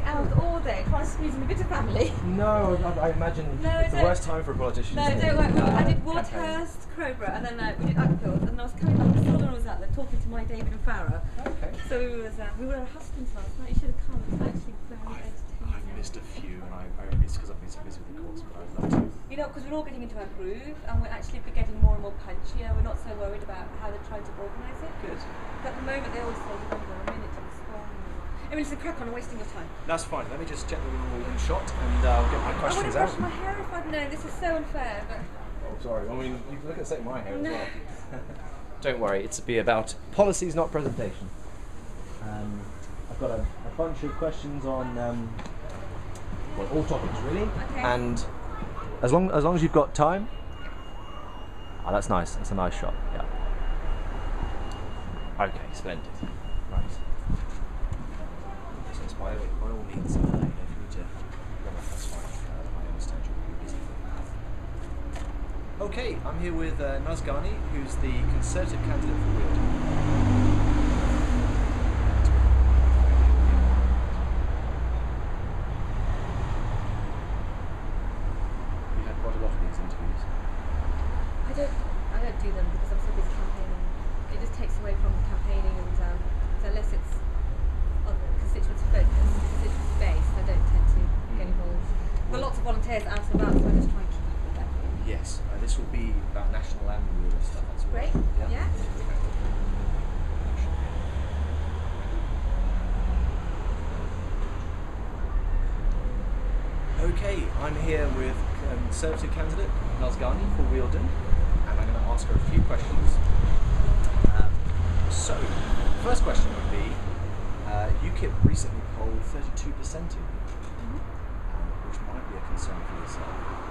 out all day trying to squeeze in a bit of family. No, I imagine it's the worst time for a politician. No, don't worry. I did Wadhurst, Crowborough, and then we did Uckfield, and I was coming back. Southern was out there talking to my David and Farah. Okay. So we were at Hustings last night. You should have come. It's actually very entertaining. I've missed a few, and I missed because I've been so busy with the course, but I'd love to. You know, because we're all getting into our groove, and we're actually getting more and more punchier. We're not so worried about how they're trying to organise it. Good. But at the moment, they always say, remember, a minute to respond. I mean, it's a crack on, I'm wasting your time. That's fine. Let me just check that we're all in shot, and I'll get my I would questions have out. brushed my hair if I'd known. This is so unfair, but... Oh, sorry. I mean, you can look at my hair as No. well. Don't worry, it's to be about policies, not presentation. I've got a bunch of questions on well, all topics really. Okay. And as long as you've got time. Oh, that's nice. That's a nice shot. Yeah. Okay, splendid. Right. So by all means, if you need to run off, that's fine. I understand you're busy. Okay, I'm here with Nus Ghani, who's the Conservative candidate for Wealden. You had quite a lot of these interviews. I don't do them because I'm so busy campaigning. It just takes away from campaigning, and so unless it's on constituency focus, constituency based, I don't tend to get involved. There are lots of volunteers out and about, so I just try and keep up with that. Yes, this will be about national and rural stuff. That's all. Great. Yeah. Okay, I'm here with Conservative candidate Nus Ghani for Wealden, and I'm going to ask her a few questions. So, first question would be, UKIP recently polled 32% in Wealden, which might be a concern for yourself.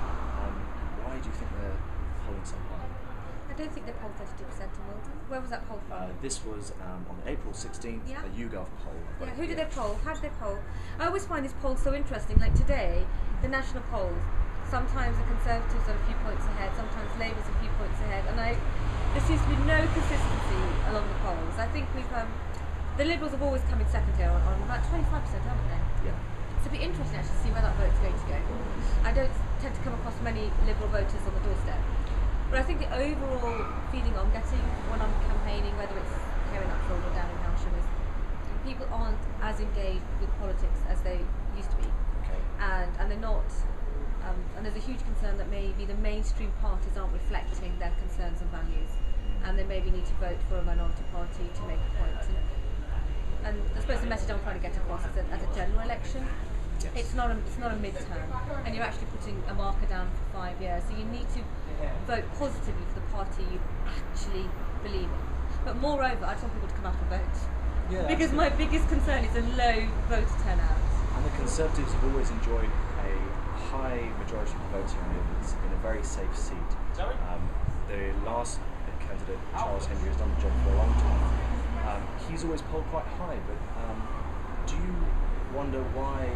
Why do you think they're polling so high? I don't think they polled 32% in Wealden. Where was that poll from? This was on April 16th, Yeah. a YouGov poll. Yeah, who did they poll? How did they poll? I always find these polls so interesting. Like today, the national polls, sometimes the Conservatives are a few points ahead, sometimes Labour's a few points ahead, and there seems to be no consistency along the polls. I think the Liberals have always come in second here on about 25%, haven't they? Yeah. So it'll be interesting actually to see where that vote's going to go. I don't tend to come across many Liberal voters on the doorstep. But I think the overall feeling I'm getting when I'm campaigning, whether it's here in Uckfield or down in Hampshire, is people aren't as engaged with politics as they used to be. Okay. And they're not, and there's a huge concern that maybe the mainstream parties aren't reflecting their concerns and values, and they maybe need to vote for a minority party to make a point. And I suppose the message I'm trying to get across is that at a general election, Yes. it's not a midterm, and you're actually putting a marker down for 5 years. So you need to vote positively for the party you actually believe in. But moreover, I just want people to come out and vote. Yeah, Because my biggest concern is a low voter turnout. And the Conservatives have always enjoyed a high majority of voting movements in a very safe seat. The last candidate, Charles Henry, has done the job for a long time. He's always polled quite high, but do you wonder why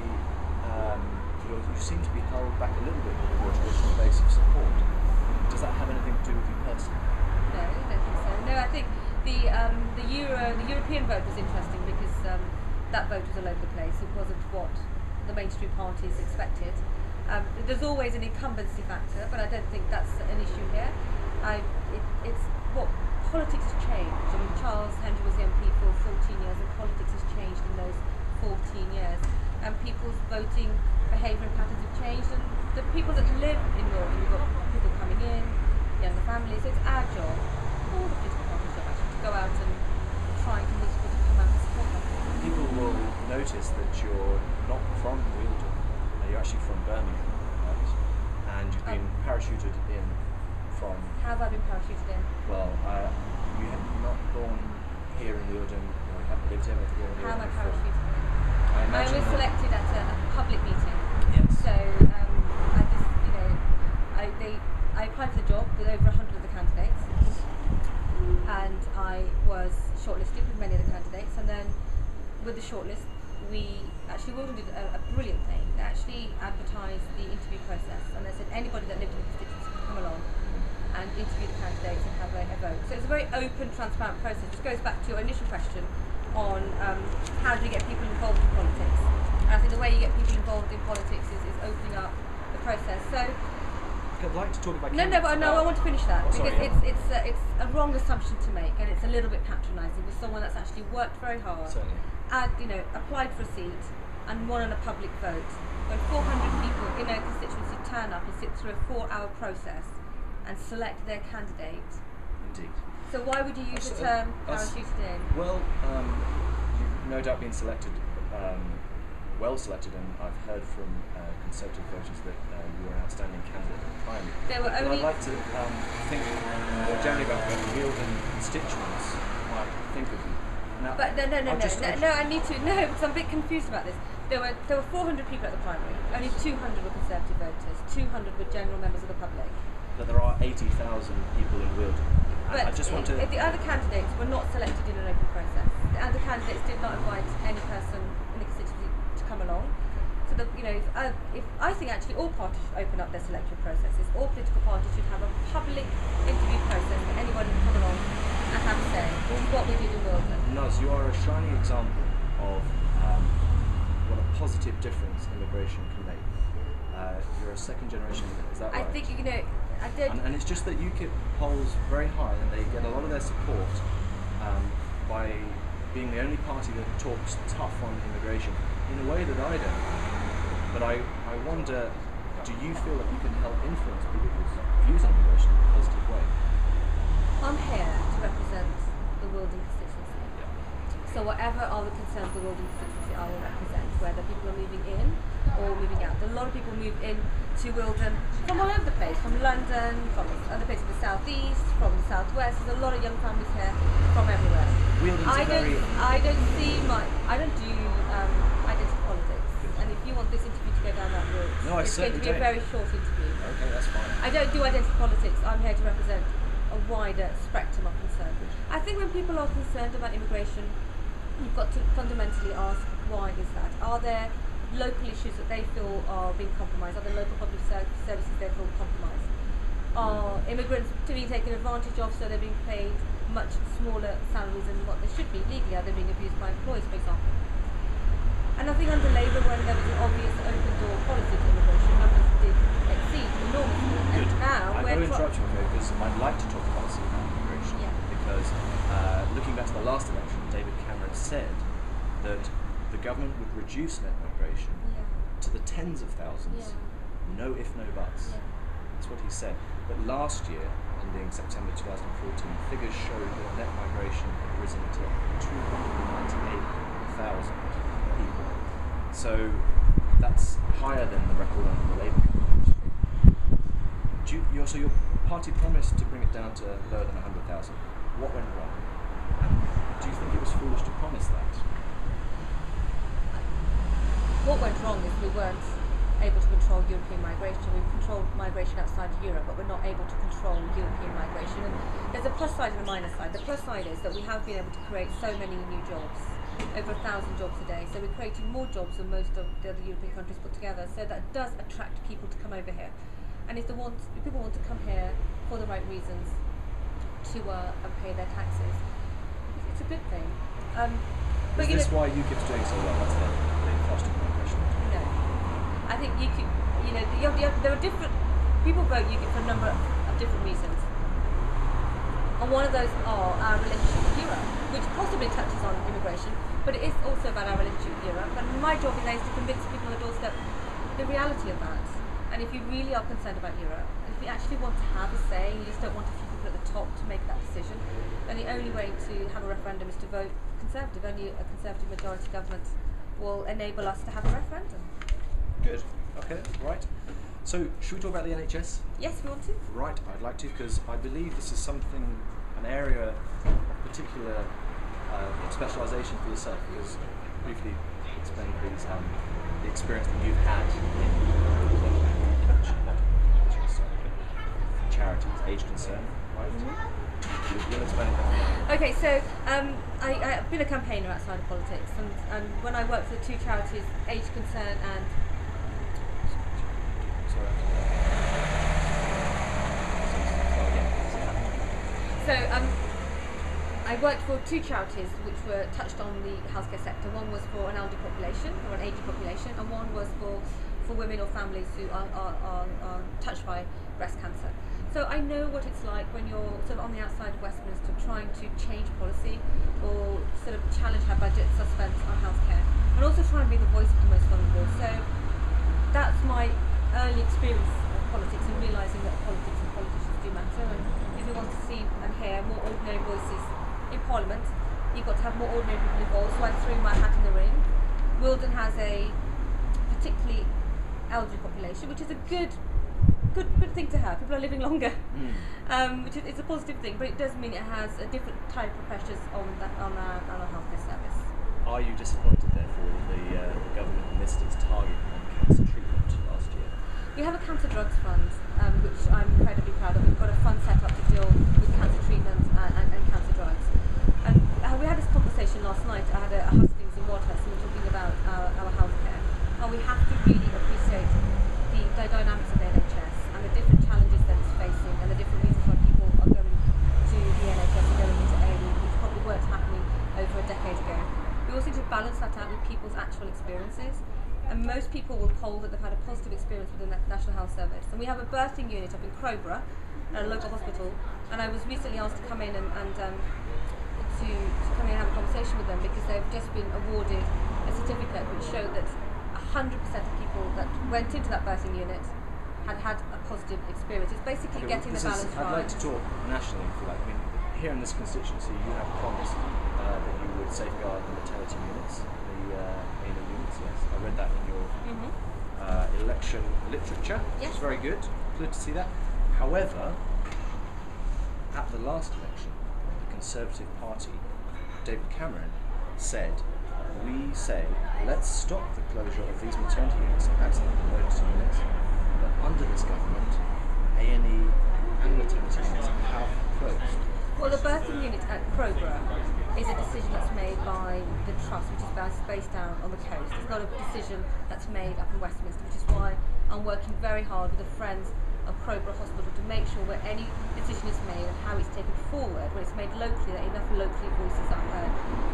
you seem to be held back a little bit with your traditional base of support? Does that have anything to do with you personally? No, I don't think so. No, I think the European vote was interesting because that vote was all over the place. It wasn't what the mainstream parties expected. There's always an incumbency factor, but I don't think that's an issue here. It's what politics has changed. I mean, Charles Henry was the MP for 14 years, and politics has changed in those 14 years. And people's voting behaviour and patterns have changed, and the people that live in Wealden, we've got people coming in, younger families, so it's our job, all the political parties' job actually, to go out and try and convince people to come out and support them. People will notice that you're not from Wealden, you're actually from Birmingham, right? And you've been parachuted in from... How have I been parachuted in? Well, you have not born here in Wealden, or you haven't lived here in Wealden. How am I parachuted in? I I imagine was selected at a public meeting. Yes. So I just, I applied for the job with over 100 of the candidates, and I was shortlisted with many of the candidates. And then with the shortlist, Wealden did a brilliant thing. They actually advertised the interview process, and they said anybody that lived in the constituency could come along and interview the candidates and have a vote. So it's a very open, transparent process. This goes back to your initial question on how do you get people involved in politics. And I think the way way you get people involved in politics is opening up the process. So I'd like to talk about. I want to finish that because sorry, it's a wrong assumption to make, and it's a little bit patronising with someone that's actually worked very hard, Certainly. applied for a seat, and won on a public vote. When 400 people in a constituency turn up and sit through a 4-hour process and select their candidate. Indeed. So why would you use the term parachuted in? Well, you've no doubt been selected, well selected, and I've heard from Conservative voters that you were an outstanding candidate at the primary. I'd like to think more generally about what the Wealden constituents might think of you. Now, but I need to because I'm a bit confused about this. There were 400 people at the primary. Only 200 were Conservative voters. 200 were general members of the public. But there are 80,000 people in Wealden. But I just want to. The other candidates were not selected in an open process. The other candidates did not invite any person in the constituency to come along. So if I think actually all parties should open up their selection processes. All political parties should have a public interview process for anybody to come along and have a say. Which is what we did in Wealden. Nus, you are a shining example of what a positive difference immigration can make. You're a second generation, is that right? I think I did. And it's just that UKIP polls very high, and they get a lot of their support by being the only party that talks tough on immigration in a way that I don't. But I wonder, do you feel that you can help influence people's views on immigration in a positive way? I'm here to represent the Wealden constituency. Yeah. So whatever are the concerns of the Wealden constituency, I will represent, whether people are moving in or moving out. A lot of people move in to Wealden from all over the place, from London, from other places of the southeast, from the southwest. There's a lot of young families here from everywhere. I don't do identity politics, and if you want this interview to go down that route, it's going to be a very short interview. Okay, that's fine. I don't do identity politics. I'm here to represent a wider spectrum of concern. I think when people are concerned about immigration, you've got to fundamentally ask, why is that? Are there local issues that they feel are being compromised? Are there local public services they feel compromised? Are immigrants being taken advantage of, so they're being paid much smaller salaries than what they should be legally? Are they being abused by employees, for example? And I think under Labour, when there was an obvious open door policy to immigration, numbers did exceed enormously. Good. And now I'm going to interrupt you because I'd like to talk policy about immigration. Yeah. Because looking back to the last election, David Cameron said that the government would reduce net migration to the tens of thousands. No if, no buts. That's what he said. But last year, ending September 2014, figures showed that net migration had risen to 298,000 people. So that's higher than the record under the Labour government. So your party promised to bring it down to lower than 100,000. What went wrong? And do you think it was foolish to promise that? What went wrong is we weren't able to control European migration. We've controlled migration outside of Europe, but we're not able to control European migration. And there's a plus side and a minus side. The plus side is that we have been able to create so many new jobs, over 1,000 jobs a day. So we're creating more jobs than most of the other European countries put together. So that does attract people to come over here. And if people want to come here for the right reasons to and pay their taxes, it's a good thing. Is this why UKIP's doing so well? That's the first of my question. No. I think UKIP, there are different, people vote UKIP for a number of different reasons. And one of those are our relationship with Europe, which possibly touches on immigration, but it is also about our relationship with Europe. And my job is to convince people on the doorstep the reality of that. And if you really are concerned about Europe, and if you actually want to have a say, you just don't want a few people at the top to make that decision, then the only way to have a referendum is to vote Conservative. Only a Conservative majority government will enable us to have a referendum. Good. Okay, right. So, should we talk about the NHS? Yes, we want to. Right, I'd like to, because I believe this is something, an area of particular specialisation for yourself, because briefly explain please the experience that you've had in charities, age concern, right? You'll explain that. Okay, so I've been a campaigner outside of politics, and when I worked for the two charities, Age Concern and I worked for two charities which were touched on the healthcare sector. One was for an elderly population or an aging population, and one was for women or families who are touched by breast cancer. So I know what it's like when you're sort of on the outside of Westminster trying to change policy or sort of challenge how budgets are spent on healthcare, and also try and be the voice of the most vulnerable. So that's my early experience of politics and realising that politics and politicians do matter. And if you want to see and hear more ordinary voices in Parliament, you've got to have more ordinary people involved. So I threw my hat in the ring. Wealden has a particularly elderly population, which is a good thing to have. People are living longer, which is it's a positive thing, but it does mean it has a different type of pressures on our healthcare service. Are you disappointed, therefore, that the government missed its target on cancer treatment last year? We have a cancer drugs fund, which I'm incredibly proud of. We've got a fund set up to deal with cancer treatment and cancer drugs. And we had this conversation last night. I had a hustings in Wadhurst, and we're talking about our healthcare. And we have to really appreciate the dynamics of the NHS and the different challenges that it's facing and the different reasons why people are going to the NHS and going into A&E, which probably weren't happening over a decade ago. We also need to balance that out with people's actual experiences. And most people will poll that they've had a positive experience within the National Health Service. And we have a birthing unit up in Crowborough, at a local hospital, and I was recently asked to come in and to come in and have a conversation with them because they've just been awarded a certificate which showed that 100% of people that went into that birthing unit had a positive experience. It's basically getting the balance right. I'd like to talk nationally, if you like. I mean, here in this constituency, you have promised that you would safeguard the maternity units, the anal units. Yes, I read that in your election literature. Yes. It's very good. Good to see that. However, at the last election, the Conservative Party, David Cameron, said, we say, let's stop the closure of these maternity units and accident emergency units, but under this government, A&E and maternity units have closed. Well, the birthing unit at Crowborough is a decision that's made by the Trust, which is based down on the coast. It's not a decision that's made up in Westminster, which is why I'm working very hard with the Friends of Crowborough Hospital to make sure where any decision is made and how it's taken forward, when it's made locally, that enough locally voices are heard.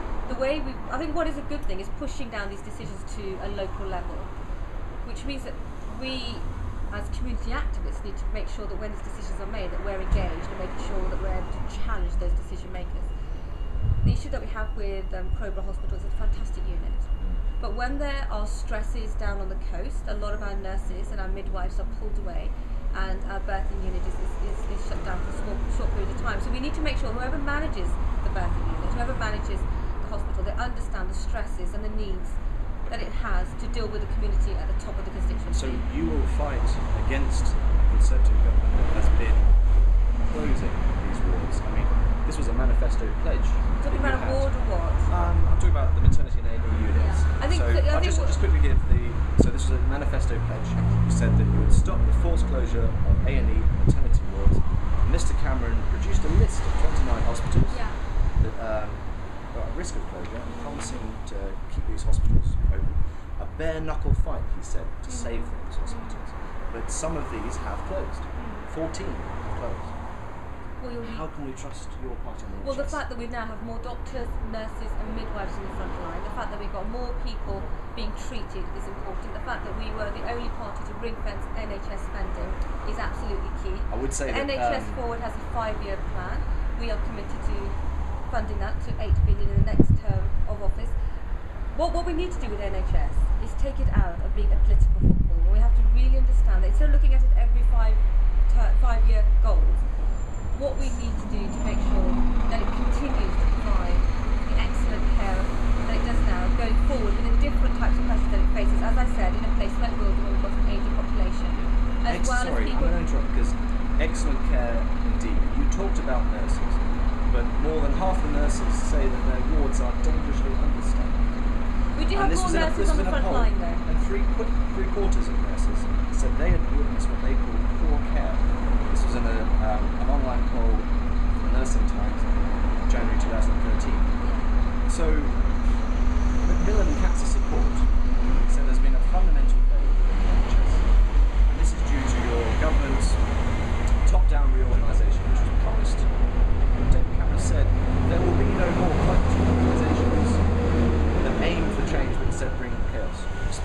I think what is a good thing is pushing down these decisions to a local level, which means that we, as community activists, need to make sure that when these decisions are made, that we're engaged and making sure that we're able to challenge those decision makers. The issue that we have with Crowborough Hospital is a fantastic unit, but when there are stresses down on the coast, a lot of our nurses and our midwives are pulled away, and our birthing unit is shut down for a short period of time. So we need to make sure whoever manages the birthing unit, whoever manages the hospital, they understand the stresses and the needs that it has to deal with the community at the top of the constituency. So you will fight against a Conservative government that has been closing these wards. I mean, this was a manifesto pledge. Talking about a ward or what? I'm talking about the maternity and A&E units. Yeah. I think I'll just quickly give so this was a manifesto pledge. You said that you would stop the forced closure of A&E maternity wards. Mr. Cameron produced a list of 29 hospitals that are at risk of closure and promising to keep these hospitals open. A bare knuckle fight, he said, to save those hospitals. But some of these have closed. 14 have closed. How can we trust your party on the NHS? Well, the fact that we now have more doctors, nurses and midwives in the front line, the fact that we've got more people being treated is important. The fact that we were the only party to ring-fence NHS spending is absolutely key. I would say the that NHS Forward has a 5-year plan. We are committed to funding that to 8 billion in the next term of office. What we need to do with NHS is take it out of being a political football. We have to really understand that instead of looking at it every 5-year goals, what we need to do to make sure that it continues to provide the excellent care that it does now, going forward with the different types of pressures that it faces, as I said, in a place like Wealden where we've got an aging population, as well as people... I'm going to interrupt because excellent care indeed. You talked about nurses, but more than half the nurses say that their wards are dangerously understaffed. We do have more nurses on the front line though. And three quarters of nurses said they had witnessed what they call poor care. This was in an online poll from the Nursing Times in January 2013. So, Macmillan Cancer Support said there's been a fundamental failure in the NHS. And this is due to your government's top-down reorganisation, which was promised. David Cameron said there will be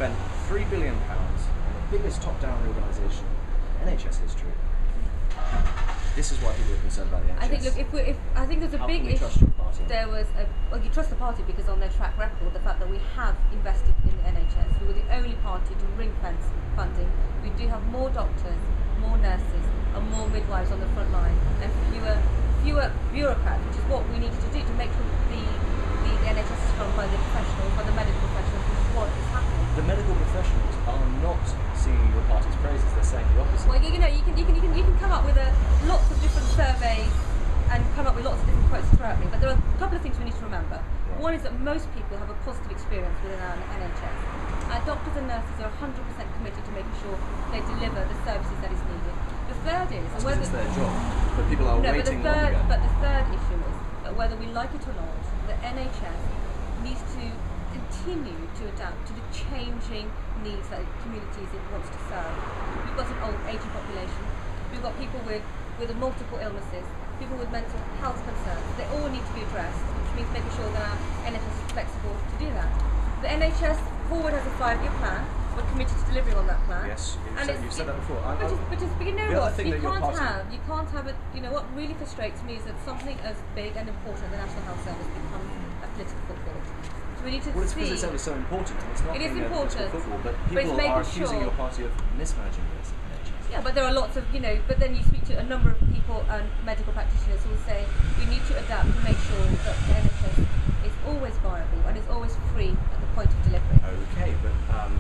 spent £3 billion on the biggest top-down reorganisation in NHS history. This is why people are concerned about the NHS. I think, look, I think there's a How big can we trust issue. your party? You trust the party because on their track record, the fact that we have invested in the NHS, we were the only party to ring fence funding. We do have more doctors, more nurses, and more midwives on the front line, and fewer bureaucrats, which is what we needed to do to make sure the NHS is run by the professionals, by the medical professionals, which is what is happening. The medical professionals are not singing your party's praises; they're saying the opposite. Well, you can come up with lots of different surveys and come up with lots of different quotes throughout me. But there are a couple of things we need to remember. Right. One is that most people have a positive experience within our NHS. Our doctors and nurses are 100% committed to making sure they deliver the services that is needed. The third is That's because it's their job, but people are waiting longer. But the third issue is that whether we like it or not, the NHS needs to continue to adapt to the changing needs that communities it wants to serve. We've got an old aging population. We've got people with multiple illnesses, people with mental health concerns. They all need to be addressed, which means making sure that our NHS is flexible to do that. The NHS Forward has a 5-year plan. We're committed to delivering on that plan. Yes, you've said that before. But you know the other what? thing You that your can't party- have it. You know what really frustrates me is that something as big and important as the National Health Service becomes a political football. So we need to Well, it's see. because it's only so important. And it's not It is being a political important, football, but but it's people making are accusing sure- your party of mismanaging this NHS. Yeah, but there are lots of, but then you speak to a number of people and medical practitioners who will say we need to adapt to make sure that the NHS is always viable and is always free at the point of delivery. Okay, but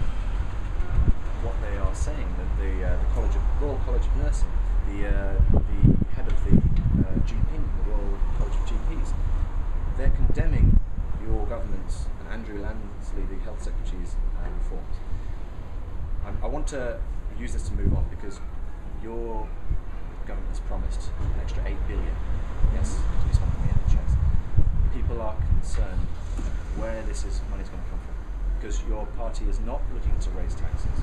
what they are saying, that the Royal College of Nursing, the head of the GP, the Royal College of GPs, they're condemning your government's and Andrew Lansley, the Health Secretary's reforms. I want to use this to move on because your government has promised an extra £8 billion, yes, to be spent on the NHS. People are concerned where this money's going to come from because your party is not looking to raise taxes.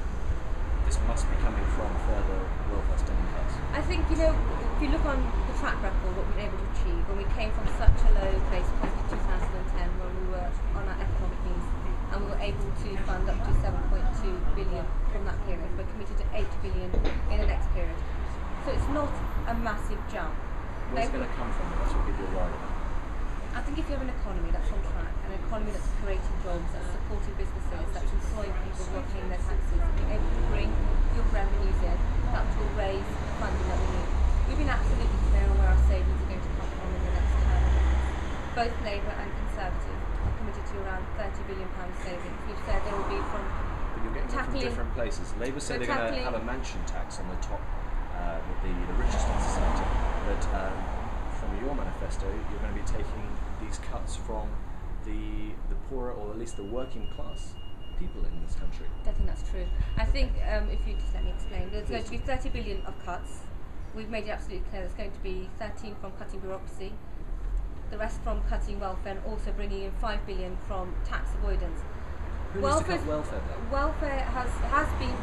This must be coming from further welfare spending cuts. I think, if you look on the track record, what we've been able to achieve, when we came from such a low place back in 2010 when we were on our economic knees, and we were able to fund up to 7.2 billion from that period. We're committed to 8 billion in the next period. So it's not a massive jump. Where's it going to come from? That's what people are worried about. I think if you have an economy that's on track, an economy that's creating jobs, that's supporting businesses, that's employing people who are paying their taxes, and being able to bring your revenues in, that will raise the funding that we need. We've been absolutely clear on where our savings are going to come from in the next term. Both Labour and Conservative are committed to around £30 billion savings. We've said there will be from But you're getting it from different places. Labour say they're going to have a mansion tax on the top, with the richest in society. But from your manifesto, you're going to be taking these cuts from the poorer, or at least the working class people in this country. I think that's true. I think, if you just let me explain, there's going to be 30 billion of cuts. We've made it absolutely clear there's going to be 13 from cutting bureaucracy, the rest from cutting welfare, and also bringing in 5 billion from tax avoidance. Who needs to cut welfare then? Welfare has been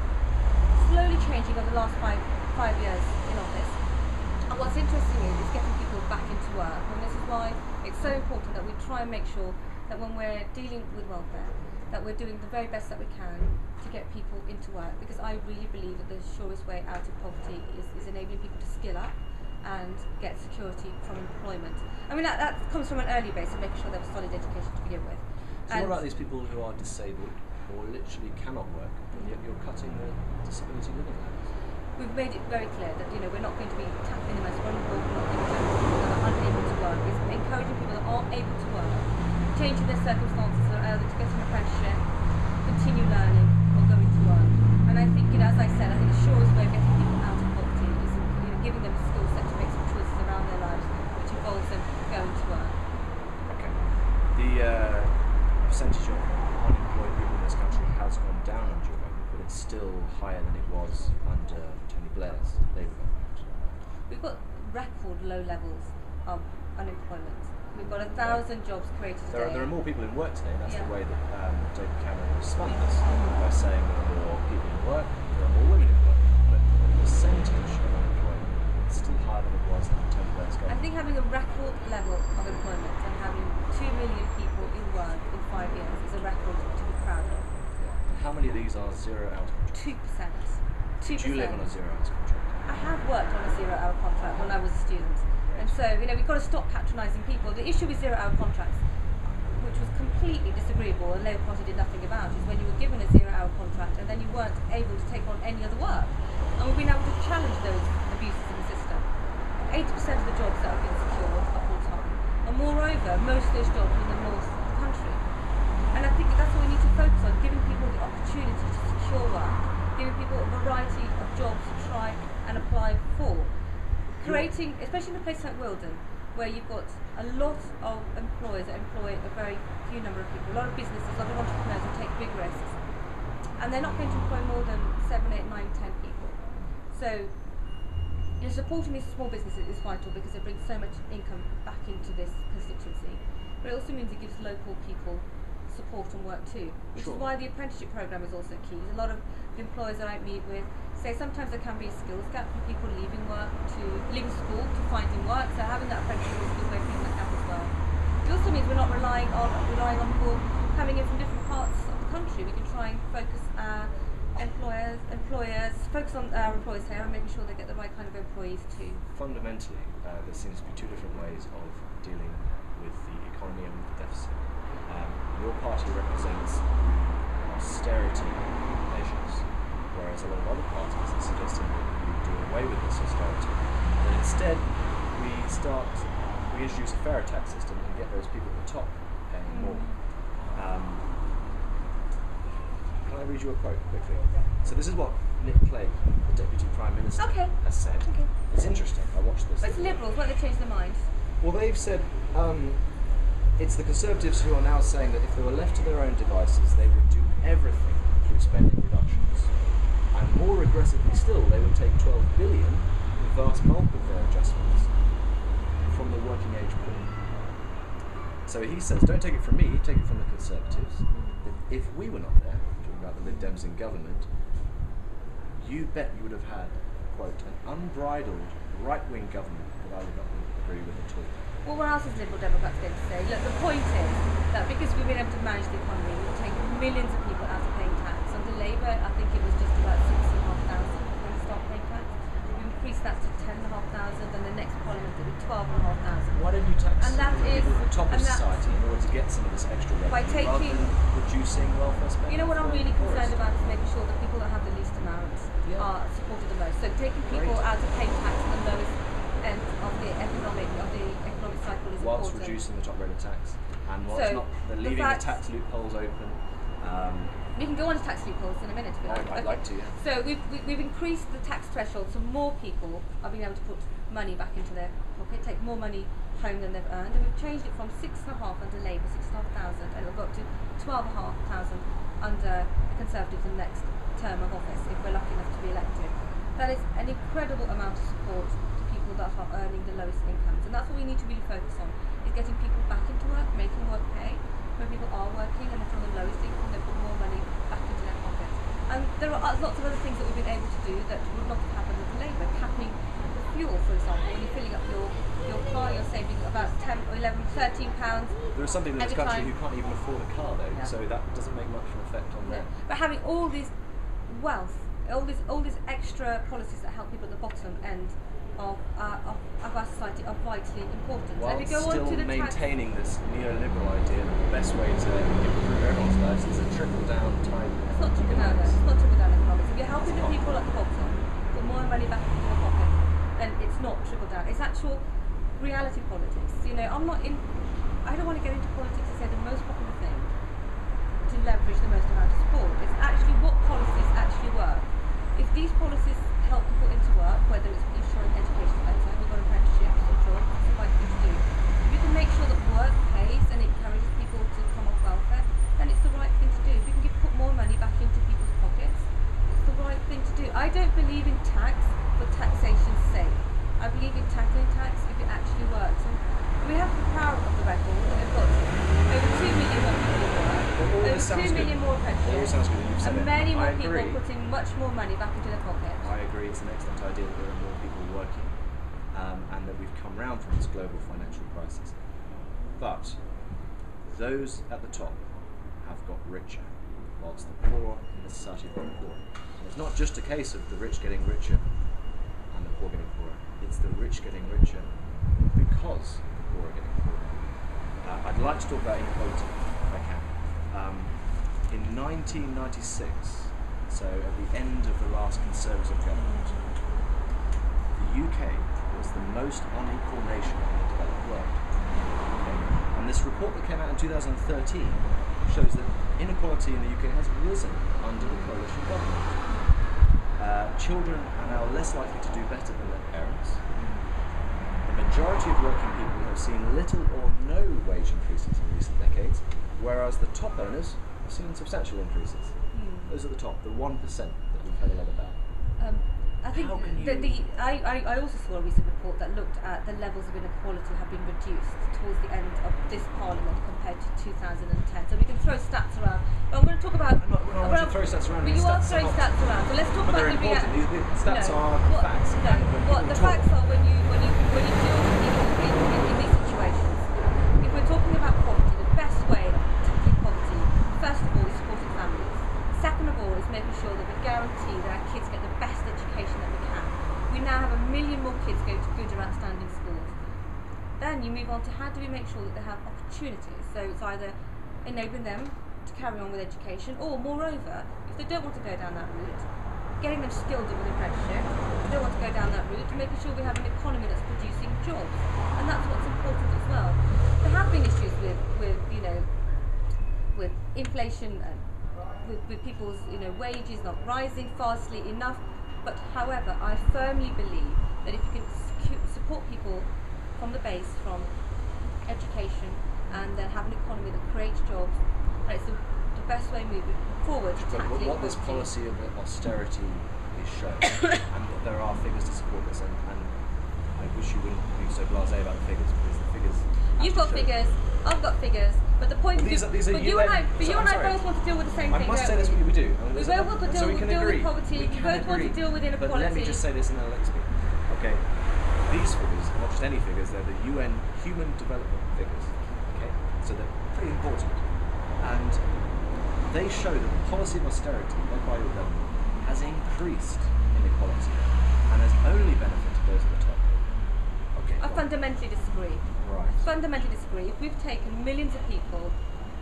slowly changing over the last five years in office. And what's interesting is getting people back into work, and this is why it's so important that we try and make sure that when we're dealing with welfare, that we're doing the very best that we can to get people into work, because I really believe that the surest way out of poverty is enabling people to skill up and get security from employment. I mean, that comes from an early base of making sure they have a solid education to begin with. So what about these people who are disabled or literally cannot work, and yet you're cutting the disability living allowance? We've made it very clear that we're not going to be tackling them as vulnerable, we're not going to tackle people that are unable to work. It's encouraging people that are able to work, changing their circumstances so either to get an apprenticeship, continue learning, or go into work. And I think, as I said, I think the surest way of getting people out of poverty is giving them a skill set to make some choices around their lives, which involves them going to work. Okay. The percentage of unemployed people in this country has gone down under your government, but it's still higher than it was under Tony Blair's Labour government. We've got record low levels of unemployment. We've got 1,000 jobs created today. There are more people in work today, and that's Yeah. the way that David Cameron has spun this by saying there are more people in work, there are more women in work, but the percentage of unemployment is still higher than it was under Tony Blair's I government. think having a record level of employment and having 2 million people in work in 5 years is a record to be proud of. many of these are 0 hours contracts? 2%. 2%. Do you live on a 0 hours contract? I have worked on a 0 hour contract when I was a student. And so, we've got to stop patronising people. The issue with 0 hour contracts, which was completely disagreeable and Labour Party did nothing about, is when you were given a 0 hour contract and then you weren't able to take on any other work. And we've been able to challenge those abuses in the system. 80% of the jobs that have been secured are full time. And moreover, most of those jobs are in the north of the country. And I think that's what we need to focus on, giving people the opportunity to secure work, giving people a variety of jobs to try and apply for. Creating, especially in a place like Wealden, where you've got a lot of employers that employ a very few number of people, a lot of businesses, a lot of entrepreneurs who take big risks, and they're not going to employ more than 7, 8, 9, 10 people. So, supporting these small businesses is vital because it brings so much income back into this constituency, but it also means it gives local people support and work too, which is why the apprenticeship programme is also key. There's a lot of the employers that I meet with say sometimes there can be a skills gap for people leaving school to finding work, so having that apprenticeship is a good way of filling that gap as well. It also means we're not relying on people coming in from different parts of the country. We can try and focus our focus on our employers here and making sure they get the right kind of employees too. Fundamentally, there seems to be two different ways of dealing with the economy and the deficit. Your party represents austerity measures, whereas a lot of other parties are suggesting that we do away with this austerity. And instead, we introduce a fairer tax system and get those people at the top paying more. Can I read you a quote quickly? So this is what Nick Clegg, the Deputy Prime Minister, has said. Okay. It's interesting. I watched this. But it's Liberals, won't they change their minds? Well, they've said it's the Conservatives who are now saying that if they were left to their own devices, they would do everything through spending reductions. And more aggressively still, they would take 12 billion, the vast bulk of their adjustments, from the working age pool. So he says, don't take it from me, take it from the Conservatives. If we were not there, talking about the Lib Dems in government, you bet you would have had, quote, an unbridled right-wing government that I would not agree with at all. Well, what else is Liberal Democrats going to say? Look, the point is that because we've been able to manage the economy, we've taken millions of people out of paying tax. Under Labour, I think it was just about 6,500 when we started paying tax. We've increased that to 10,500, and the next Parliament will be 12,500. Why don't you tax and that is, people at the top of society in order to get some of this extra revenue, by taking, rather than reducing welfare spending? You know what I'm really concerned about is making sure that people that have the least amounts are supported the most. So taking people out of paying tax at the lowest end of the economic cycle is whilst important. Reducing the top rate of tax, and whilst they're leaving the tax loopholes open. We can go on to tax loopholes in a minute. I'd like to, yeah. So we've increased the tax threshold, so more people are being able to put money back into their pocket, take more money home than they've earned, and we've changed it from 6,500 under Labour, 6,500, and it'll go up to 12,500 under the Conservatives in the next term of office, if we're lucky enough to be elected. That is an incredible amount of support to people that are earning the lowest incomes, and that's what we need to really focus on, is getting people back into work, making work pay. When people are working and they're on the lowest income, they put more money back into their pockets. And there are lots of other things that we've been able to do that would not have happened with Labour. Capping the fuel, for example, when you're filling up your car, you're saving about 10 or 11, 13 pounds. There are some people in this country who can't even afford a car, though, so that doesn't make much of an effect on them. But having all this wealth, all these extra policies that help people at the bottom end of our society are vitally important. While so if you go still on to the maintaining this neoliberal idea that the best way to improve everyone's lives is a trickle-down type. It's not trickle-down, though. It's not trickle-down economics. If you're helping the people at the bottom put more money back into their pocket, then it's not trickle-down. It's actual reality politics. I don't want to get into politics and say the most popular thing to leverage the most amount of support. It's actually what policies actually work. If these policies help people into work, whether it's ensuring education better, we've got apprenticeships or jobs, it's the right thing to do. If you can make sure that work pays and it encourages people to come off welfare, then it's the right thing to do. If you can put more money back into people's pockets, it's the right thing to do. I don't believe in tax for taxation's sake. I believe in tackling tax if it actually works. And we have the power of the record that we've got over 2 million more people at work, over 2 million more apprenticeships, and many more people putting much more money back into their pockets. I agree, it's an excellent idea that there are more people working and that we've come round from this global financial crisis. But those at the top have got richer. whilst the poor in the society are growing poorer. And it's not just a case of the rich getting richer and the poor getting poorer. It's the rich getting richer because the poor are getting poorer. I'd like to talk about inequality, if I can. In 1996, so at the end of the last Conservative government, the UK was the most unequal nation in the developed world. Okay? And this report that came out in 2013 shows that inequality in the UK has risen under the coalition government. Children are now less likely to do better than their parents. The majority of working people have seen little or no wage increases in recent decades, whereas the top earners have seen substantial increases. Those are the top, the 1% that we've heard a lot about. I think I also saw a recent report that looked at the levels of inequality have been reduced towards the end of this parliament compared to 2010. So we can throw stats around. But I'm going to talk about. I'm not going to throw stats around. But you are throwing stats around. So let's talk but about they're the important. These stats are facts. No, what the facts are when you deal with people in these situations. If we're talking about poverty, the best way to tackle poverty, first of all, is supporting families. Second of all, is making sure that we guarantee that our kids get the best education that we can. We now have 1 million more kids going to good or outstanding schools. Then you move on to how do we make sure that they have opportunities. So it's either enabling them to carry on with education, or moreover, if they don't want to go down that route, getting them skilled with an apprenticeship. If they don't want to go down that route, making sure we have an economy that's producing jobs. And that's what's important as well. There have been issues with inflation and with people's wages not rising fastly enough, but however I firmly believe that if you can support people from the base, from education, and then have an economy that creates jobs, that it's the best way moving forward to tackling what this policy of austerity is showing, and there are figures to support this, and I wish you wouldn't be so blasé about the figures, because the figures you've got figures, I've got figures, but the point is, you and I both want to deal with the same thing. I must say that's what we do. We both want to deal with poverty. We both want to deal with inequality. But let me just say this, and then I'll let you speak. Okay, these figures, not just any figures, they're the UN Human Development figures. Okay, so they're pretty important, and they show that the policy of austerity led by your government has increased inequality and has only benefited those at the top. Okay, I fundamentally disagree. Right. I fundamentally disagree. If we've taken millions of people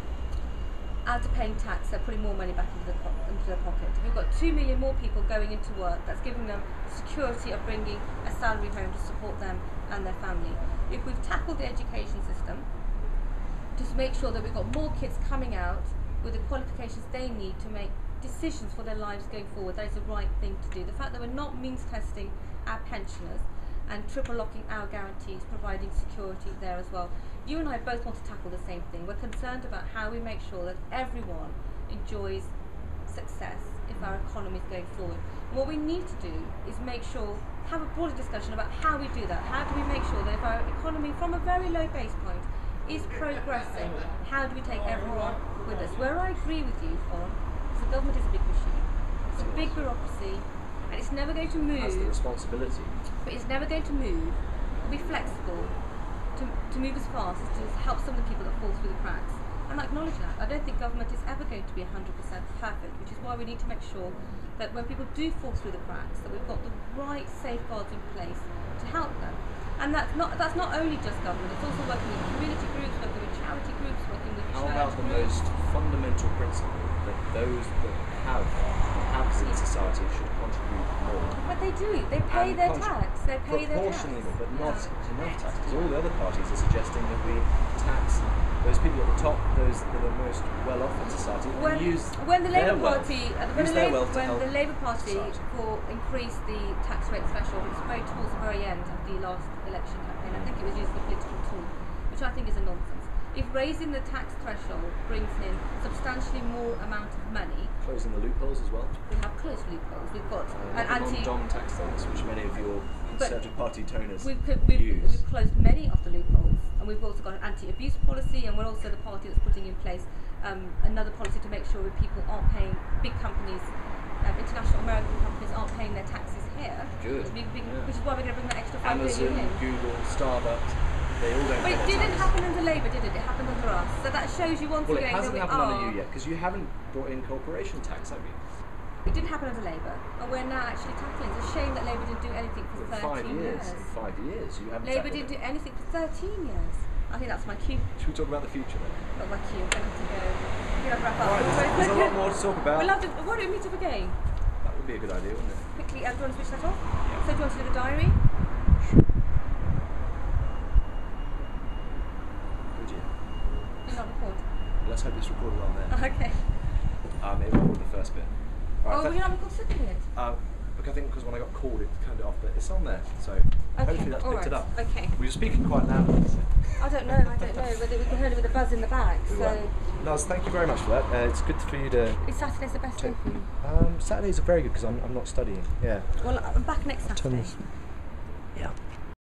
out of paying tax, they're putting more money back into their pocket. If we've got 2 million more people going into work, that's giving them security of bringing a salary home to support them and their family. If we've tackled the education system to make sure that we've got more kids coming out with the qualifications they need to make decisions for their lives going forward, that is the right thing to do. The fact that we're not means testing our pensioners and triple locking our guarantees, providing security there as well. You and I both want to tackle the same thing. We're concerned about how we make sure that everyone enjoys success if our economy is going forward. And what we need to do is make sure, have a broader discussion about how we do that. How do we make sure that if our economy from a very low base point is progressing, how do we take everyone with us? Where I agree with you on is the government is a big machine. It's a big bureaucracy, and it's never going to move. That's the responsibility. But it's never going to move, be flexible, to move as fast as to help some of the people that fall through the cracks. And I acknowledge that. I don't think government is ever going to be 100% perfect, which is why we need to make sure that when people do fall through the cracks, that we've got the right safeguards in place to help them. And that's not only just government, it's also working with community groups, working with charity groups, working with How church about the groups. most fundamental principle that those that have in society should contribute more? But they do. They pay their tax. They pay their tax. Proportionally, but not enough tax. Because all the other parties are suggesting that we tax those people at the top, those that are most well off in society, and use when the their Labour wealth, Party, use their wealth to when help the Labour Party society. increased the tax rate threshold, it was very towards the very end of the last election campaign. I think it was used as a political tool, which I think is a nonsense. If raising the tax threshold brings in substantially more amount of money, closing the loopholes as well. we have closed loopholes. We've got an non-dom tax things, which many of your Conservative Party toners we've use. closed many of the loopholes, and we've also got an anti-abuse policy, and we're also the party that's putting in place another policy to make sure that people aren't paying, big companies, international American companies aren't paying their taxes here. Good. Which is why we're going to bring that extra $5 Amazon, billion in. Google, Starbucks. They all don't. But it didn't happen under Labour, did it? It happened under us. So that shows you once Well, again it hasn't that we happened are. under you yet because you haven't brought in corporation tax, have you? It didn't happen under Labour, and we're now actually tackling. It's a shame that Labour didn't do anything for 13 years. In 5 years, you haven't. Labour didn't do anything for 13 years. I think that's my cue. Should we talk about the future then? Got my cue. I'm going to have to go. We're going to wrap up. Right, there's a lot more to talk about. We'll have to. Why don't we meet up again? That would be a good idea, wouldn't it? Quickly, do you want to switch that off? Yeah. So do you want to do the diary? Would you? Do you not record? Let's hope it's recorded on there. Okay. It recorded the first bit. Oh, we don't record second bit? Look, I think because when I got called, it turned it off, but it's on there, so hopefully that's picked it up. Okay. We were speaking quite loudly. So. I don't know whether we can hear it with a buzz in the back. So Nus, thank you very much for that. It's good for you to. is Saturday's the best day for you? Saturdays are very good because I'm not studying. Yeah. Well, I'm back next Saturday. Yeah.